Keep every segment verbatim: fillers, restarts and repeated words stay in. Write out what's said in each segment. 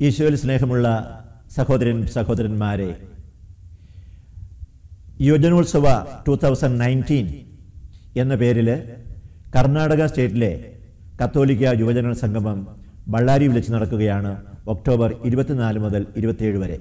ഈശോയിൽ സ്നേഹമുള്ള സഹോദരൻ സഹോദരന്മാരെ, യുവജനോത്സവ ടു തൗസൻഡ് നയൻറ്റീൻ എന്ന പേരിൽ കർണാടക സ്റ്റേറ്റിലെ കത്തോലിക്ക യുവജന സംഗമം ബള്ളാരി വിളിച്ച് നടക്കുകയാണ് ഒക്ടോബർ ഇരുപത്തിനാല് മുതൽ ഇരുപത്തിയേഴ് വരെ.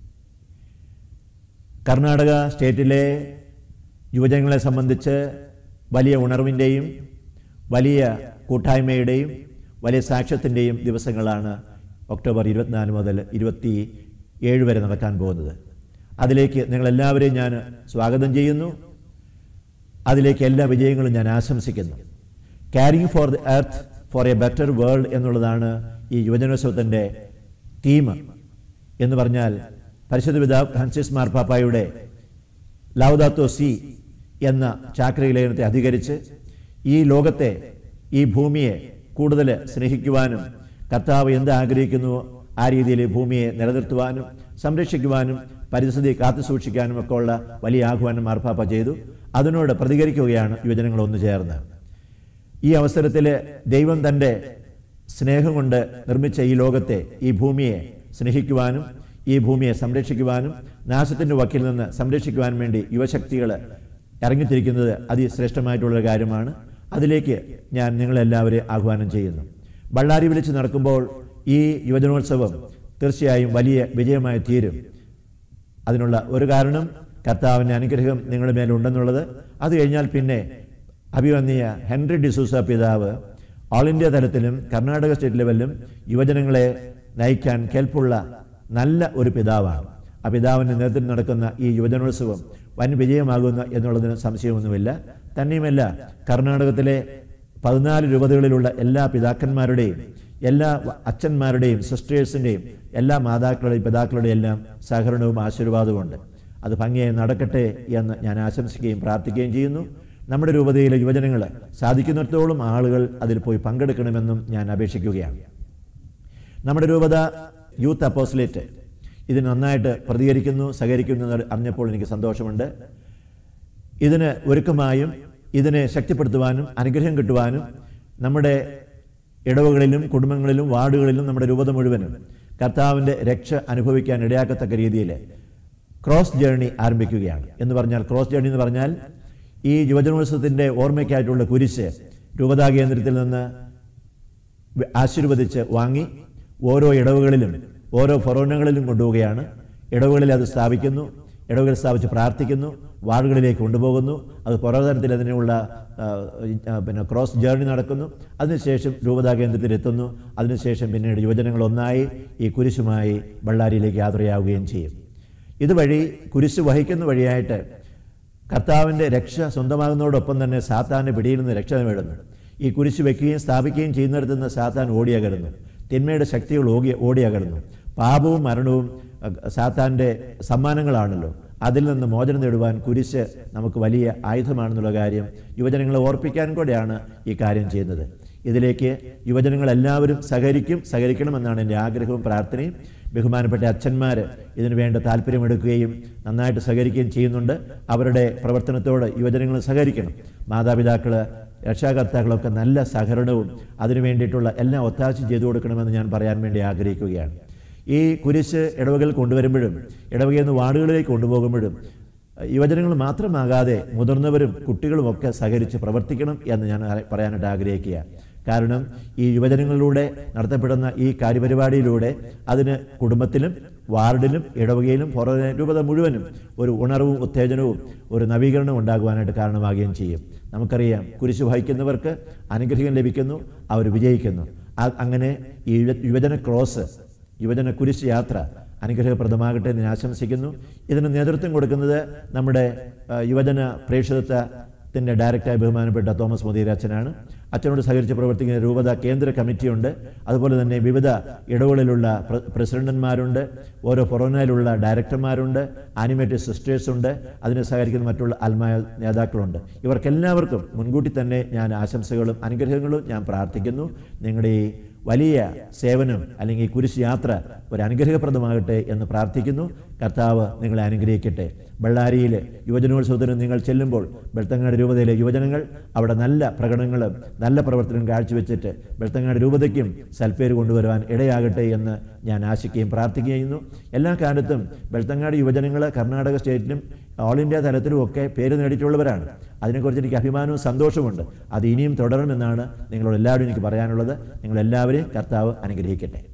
കർണാടക സ്റ്റേറ്റിലെ യുവജനങ്ങളെ സംബന്ധിച്ച് വലിയ ഉണർവിൻ്റെയും വലിയ കൂട്ടായ്മയുടെയും വലിയ സാക്ഷ്യത്തിൻ്റെയും ദിവസങ്ങളാണ് ഒക്ടോബർ ഇരുപത്തിനാല് മുതൽ ഇരുപത്തി ഏഴ് വരെ നടക്കാൻ പോകുന്നത്. അതിലേക്ക് നിങ്ങളെല്ലാവരെയും ഞാൻ സ്വാഗതം ചെയ്യുന്നു. അതിലേക്ക് എല്ലാ വിജയങ്ങളും ഞാൻ ആശംസിക്കുന്നു. Caring for the earth for a better world എന്നുള്ളതാണ് ഈ യുവജനോത്സവത്തിൻ്റെ തീം. എന്ന് പറഞ്ഞാൽ പരിശുദ്ധ പിതാവ് ഫ്രാൻസിസ് മാർപ്പാപ്പായുടെ ലൗദാത്തോ സി എന്ന ചാക്രികലേഖനത്തെ അധികരിച്ച് ഈ ലോകത്തെ, ഈ ഭൂമിയെ കൂടുതൽ സ്നേഹിക്കുവാനും കർത്താവ് എന്ത് ആഗ്രഹിക്കുന്നുവോ ആ രീതിയിൽ ഭൂമിയെ നിലനിർത്തുവാനും സംരക്ഷിക്കുവാനും പരിസ്ഥിതി കാത്തു സൂക്ഷിക്കാനും ഒക്കെ ഉള്ള വലിയ ആഹ്വാനം മാർപ്പാപ്പ ചെയ്തു. അതിനോട് പ്രതികരിക്കുകയാണ് യുവജനങ്ങൾ ഒന്നു ചേർന്ന്. ഈ അവസരത്തിൽ ദൈവം തൻ്റെ സ്നേഹം കൊണ്ട് നിർമ്മിച്ച ഈ ലോകത്തെ, ഈ ഭൂമിയെ സ്നേഹിക്കുവാനും ഈ ഭൂമിയെ സംരക്ഷിക്കുവാനും നാശത്തിൻ്റെ വക്കിൽ നിന്ന് സംരക്ഷിക്കുവാനും വേണ്ടി യുവശക്തികൾ ഇറങ്ങിത്തിരിക്കുന്നത് അതിശ്രേഷ്ഠമായിട്ടുള്ളൊരു കാര്യമാണ്. അതിലേക്ക് ഞാൻ നിങ്ങളെല്ലാവരെയും ആഹ്വാനം ചെയ്യുന്നു. ബള്ളാരി വിളിച്ച് നടക്കുമ്പോൾ ഈ യുവജനോത്സവം തീർച്ചയായും വലിയ വിജയമായി തീരും. അതിനുള്ള ഒരു കാരണം കർത്താവിൻ്റെ അനുഗ്രഹം നിങ്ങളുടെ മേലുണ്ടെന്നുള്ളത്. അത് കഴിഞ്ഞാൽ പിന്നെ അഭിവന്യ ഹെൻറി ഡിസൂസ പിതാവ് ഓൾ ഇന്ത്യ തലത്തിലും കർണാടക സ്റ്റേറ്റ് ലെവലിലും യുവജനങ്ങളെ നയിക്കാൻ കെൽപ്പുള്ള നല്ല ഒരു പിതാവാണ്. ആ പിതാവിൻ്റെ നേതൃത്വത്തിൽ നടക്കുന്ന ഈ യുവജനോത്സവം വൻ വിജയമാകുന്ന എന്നുള്ളതിന് സംശയമൊന്നുമില്ല. തന്നെയുമല്ല, കർണാടകത്തിലെ പതിനാല് രൂപതകളിലുള്ള എല്ലാ പിതാക്കന്മാരുടെയും എല്ലാ അച്ഛന്മാരുടെയും സിസ്റ്റേഴ്സിൻ്റെയും എല്ലാ മാതാക്കളുടെയും പിതാക്കളുടെയും എല്ലാം സഹകരണവും ആശീർവാദവുമുണ്ട്. അത് ഭംഗിയായി നടക്കട്ടെ എന്ന് ഞാൻ ആശംസിക്കുകയും പ്രാർത്ഥിക്കുകയും ചെയ്യുന്നു. നമ്മുടെ രൂപതയിലെ യുവജനങ്ങൾ സാധിക്കുന്നിടത്തോളം ആളുകൾ അതിൽ പോയി പങ്കെടുക്കണമെന്നും ഞാൻ അപേക്ഷിക്കുകയാണ്. നമ്മുടെ രൂപത യൂത്ത് അപ്പോസ്ലേറ്റ് ഇതിന് നന്നായിട്ട് പ്രതികരിക്കുന്നു, സഹകരിക്കുന്നു എന്ന് അറിഞ്ഞപ്പോൾ എനിക്ക് സന്തോഷമുണ്ട്. ഇതിന് ഒരുക്കമായും ഇതിനെ ശക്തിപ്പെടുത്തുവാനും അനുഗ്രഹം കിട്ടുവാനും നമ്മുടെ ഇടവകളിലും കുടുംബങ്ങളിലും വാർഡുകളിലും നമ്മുടെ രൂപത മുഴുവനും കർത്താവിൻ്റെ രക്ഷ അനുഭവിക്കാൻ ഇടയാക്കത്തക്ക രീതിയിൽ ക്രോസ് ജേർണി ആരംഭിക്കുകയാണ്. എന്ന് പറഞ്ഞാൽ ക്രോസ് ജേർണി എന്ന് പറഞ്ഞാൽ ഈ യുവജനോത്സവത്തിൻ്റെ ഓർമ്മയ്ക്കായിട്ടുള്ള കുരിശ് രൂപതാ കേന്ദ്രത്തിൽ നിന്ന് ആശീർവദിച്ച് വാങ്ങി ഓരോ ഇടവകളിലും ഓരോ ഫൊറോനകളിലും കൊണ്ടുപോവുകയാണ്. ഇടവകളിൽ അത് സ്ഥാപിക്കുന്നു, ഇടവകളിൽ സ്ഥാപിച്ച് പ്രാർത്ഥിക്കുന്നു, വാർഡുകളിലേക്ക് കൊണ്ടുപോകുന്നു. അത് പുറതലത്തിൽ അതിനുള്ള പിന്നെ ക്രോസ് ജേർണി നടക്കുന്നു. അതിനുശേഷം രൂപതാ കേന്ദ്രത്തിൽ എത്തുന്നു. അതിനുശേഷം പിന്നീട് യുവജനങ്ങൾ ഒന്നായി ഈ കുരിശുമായി ബള്ളാരിയിലേക്ക് യാത്രയാവുകയും ചെയ്യും. ഇതുവഴി കുരിശ് വഹിക്കുന്ന വഴിയായിട്ട് കർത്താവിൻ്റെ രക്ഷ സ്വന്തമാകുന്നതോടൊപ്പം തന്നെ സാത്താൻ്റെ പിടിയിൽ നിന്ന് രക്ഷ നേടുന്നു. ഈ കുരിശ് വയ്ക്കുകയും സ്ഥാപിക്കുകയും ചെയ്യുന്നിടത്ത് നിന്ന് സാത്താൻ ഓടിയകലുന്നു. തിന്മയുടെ ശക്തികൾ ഓടി ഓടിയകലുന്നു. പാപവും മരണവും സാത്താൻ്റെ സമ്മാനങ്ങളാണല്ലോ. അതിൽ നിന്ന് മോചനം നേടുവാൻ കുരിശ് നമുക്ക് വലിയ ആയുധമാണെന്നുള്ള കാര്യം യുവജനങ്ങളെ ഓർപ്പിക്കാൻ കൂടെയാണ് ഈ കാര്യം ചെയ്യുന്നത്. ഇതിലേക്ക് യുവജനങ്ങളെല്ലാവരും സഹകരിക്കും സഹകരിക്കണമെന്നാണ് എൻ്റെ ആഗ്രഹവും പ്രാർത്ഥനയും. ബഹുമാനപ്പെട്ട അച്ഛന്മാർ ഇതിനു വേണ്ട താല്പര്യമെടുക്കുകയും നന്നായിട്ട് സഹകരിക്കുകയും ചെയ്യുന്നുണ്ട്. അവരുടെ പ്രവർത്തനത്തോട് യുവജനങ്ങൾ സഹകരിക്കണം. മാതാപിതാക്കൾ, രക്ഷാകർത്താക്കളൊക്കെ നല്ല സഹകരണവും അതിനു വേണ്ടിയിട്ടുള്ള എല്ലാ ഒത്താശയും ചെയ്തു കൊടുക്കണമെന്ന് ഞാൻ പറയാൻ വേണ്ടി ആഗ്രഹിക്കുകയാണ്. ഈ കുരിശ് ഇടവകയിൽ കൊണ്ടുവരുമ്പോഴും ഇടവകയിൽ നിന്ന് വാർഡുകളിലേക്ക് കൊണ്ടുപോകുമ്പോഴും യുവജനങ്ങൾ മാത്രമാകാതെ മുതിർന്നവരും കുട്ടികളുമൊക്കെ സഹകരിച്ച് പ്രവർത്തിക്കണം എന്ന് ഞാൻ പറയാനായിട്ട് ആഗ്രഹിക്കുക. കാരണം ഈ യുവജനങ്ങളിലൂടെ നടത്തപ്പെടുന്ന ഈ കാര്യപരിപാടിയിലൂടെ അതിന് കുടുംബത്തിലും വാർഡിലും ഇടവകയിലും പുറമെ രൂപത മുഴുവനും ഒരു ഉണർവും ഉത്തേജനവും ഒരു നവീകരണവും ഉണ്ടാകുവാനായിട്ട് കാരണമാകുകയും ചെയ്യും. നമുക്കറിയാം, കുരിശ് വഹിക്കുന്നവർക്ക് അനുഗ്രഹം ലഭിക്കുന്നു, അവർ വിജയിക്കുന്നു. അങ്ങനെ ഈ യുവജന ക്രോസ്, യുവജന കുരിശ് യാത്ര അനുഗ്രഹപ്രദമാകട്ടെ എന്ന് ആശംസിക്കുന്നു. ഇതിന് നേതൃത്വം കൊടുക്കുന്നത് നമ്മുടെ യുവജന പ്രേക്ഷിതത്വത്തിൻ്റെ ഡയറക്ടറായി ബഹുമാനപ്പെട്ട തോമസ് മുതിയരച്ഛനാണ്. അച്ഛനോട് സഹകരിച്ച് പ്രവർത്തിക്കുന്ന രൂപത കേന്ദ്ര കമ്മിറ്റിയുണ്ട്. അതുപോലെ തന്നെ വിവിധ ഇടവുകളിലുള്ള പ്രസിഡന്റന്മാരുണ്ട്, ഓരോ ഫൊറോനയിലുള്ള ഡയറക്ടർമാരുണ്ട്, ആനിമേറ്റഡ് സിസ്റ്റേഴ്സുണ്ട്, അതിന് സഹകരിക്കുന്ന മറ്റുള്ള ആത്മായ നേതാക്കളുണ്ട്. ഇവർക്കെല്ലാവർക്കും മുൻകൂട്ടി തന്നെ ഞാൻ ആശംസകളും അനുഗ്രഹങ്ങളും ഞാൻ പ്രാർത്ഥിക്കുന്നു. നിങ്ങളുടെ ഈ വലിയ സേവനം അല്ലെങ്കിൽ കുരിശ് യാത്ര ഒരു അനുഗ്രഹപ്രദമാകട്ടെ എന്ന് പ്രാർത്ഥിക്കുന്നു. കർത്താവ് നിങ്ങളെ അനുഗ്രഹിക്കട്ടെ. ബള്ളാരിയിലെ യുവജനോത്സവത്തിന് നിങ്ങൾ ചെല്ലുമ്പോൾ ബെൽത്തങ്ങാട് രൂപതയിലെ യുവജനങ്ങൾ അവിടെ നല്ല പ്രകടനങ്ങളും നല്ല പ്രവർത്തനവും കാഴ്ചവെച്ചിട്ട് ബെൽത്തങ്ങാട് രൂപതയ്ക്കും സൽപ്പേര് കൊണ്ടുവരുവാൻ ഇടയാകട്ടെ എന്ന് ഞാൻ ആശിക്കുകയും പ്രാർത്ഥിക്കുകയും ചെയ്യുന്നു. എല്ലാ കാലത്തും ബെൽത്തങ്ങാട് യുവജനങ്ങൾ കർണാടക സ്റ്റേറ്റിലും ഓൾ ഇന്ത്യ തലത്തിലും ഒക്കെ പേര് നേടിയിട്ടുള്ളവരാണ്. അതിനെക്കുറിച്ച് എനിക്ക് അഭിമാനവും സന്തോഷമുണ്ട്. അത് ഇനിയും തുടരുമെന്നാണ് നിങ്ങളോട് എല്ലാവരും എനിക്ക് പറയാനുള്ളത്. നിങ്ങളെല്ലാവരെയും കർത്താവ് അനുഗ്രഹിക്കട്ടെ.